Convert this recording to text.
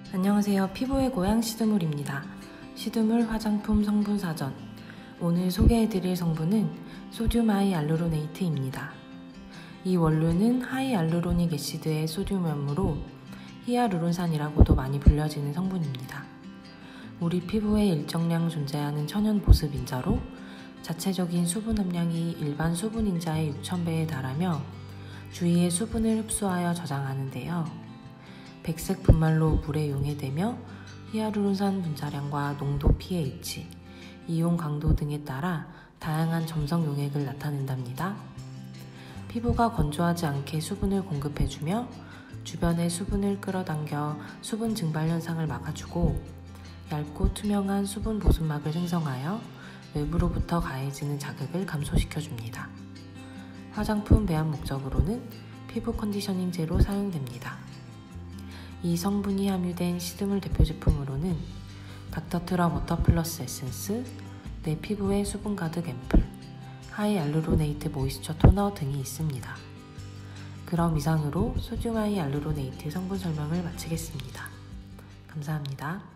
안녕하세요. 피부의 고향 시드물입니다. 시드물 화장품 성분 사전. 오늘 소개해드릴 성분은 소듐 하이알루로네이트입니다. 이 원료는 하이알루로닉 애시드의 소듐염으로 히아루론산이라고도 많이 불려지는 성분입니다. 우리 피부에 일정량 존재하는 천연 보습 인자로 자체적인 수분 함량이 일반 수분 인자의 6,000배에 달하며 주위의 수분을 흡수하여 저장하는데요. 백색 분말로 물에 용해되며 히아루론산 분자량과 농도 pH, 이온 강도 등에 따라 다양한 점성 용액을 나타낸답니다. 피부가 건조하지 않게 수분을 공급해주며 주변의 수분을 끌어당겨 수분 증발 현상을 막아주고 얇고 투명한 수분 보습막을 생성하여 외부로부터 가해지는 자극을 감소시켜줍니다. 화장품 배합 목적으로는 피부 컨디셔닝제로 사용됩니다. 이 성분이 함유된 시드물 대표 제품으로는 닥터트러 워터 플러스 에센스, 내 피부에 수분 가득 앰플, 하이알루로네이트 모이스처 토너 등이 있습니다. 그럼 이상으로 소듐 하이알루로네이트 성분 설명을 마치겠습니다. 감사합니다.